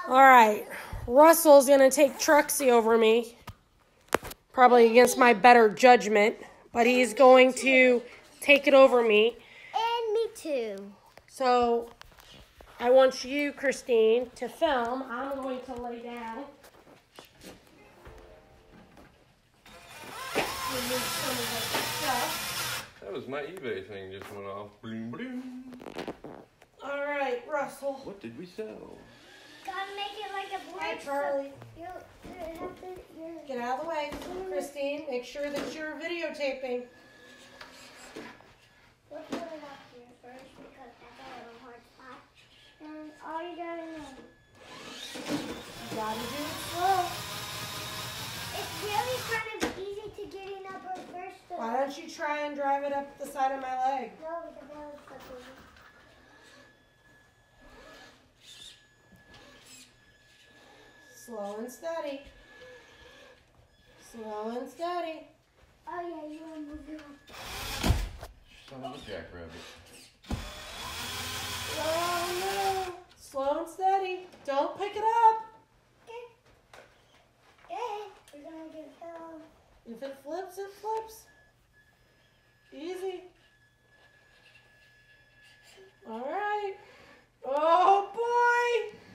All right, Russell's gonna take Truxie over me, probably against my better judgment, but he's going to take it over me. And me too. So I want you, Christine, to film. I'm going to lay down. Remove some of the stuff. That was my eBay thing just went off. Bloom, bloom. All right, Russell. What did we sell? Gotta make it like a board. Hi, Charlie. You're Get out of the way, Christine. Make sure that you're videotaping. We'll put it up here first because that's a little hard spot. And all you gotta know. You gotta do it slow. It's really kind of easy to get in up first. Why don't you try and drive it up the side of my leg? No, because that was so easy. Slow and steady. Slow and steady. Oh yeah, you want to move your Son of a jackrabbit. Oh no. Slow and steady. Don't pick it up. Okay, we're gonna get down. If it flips, it flips. Easy. All right. Oh boy.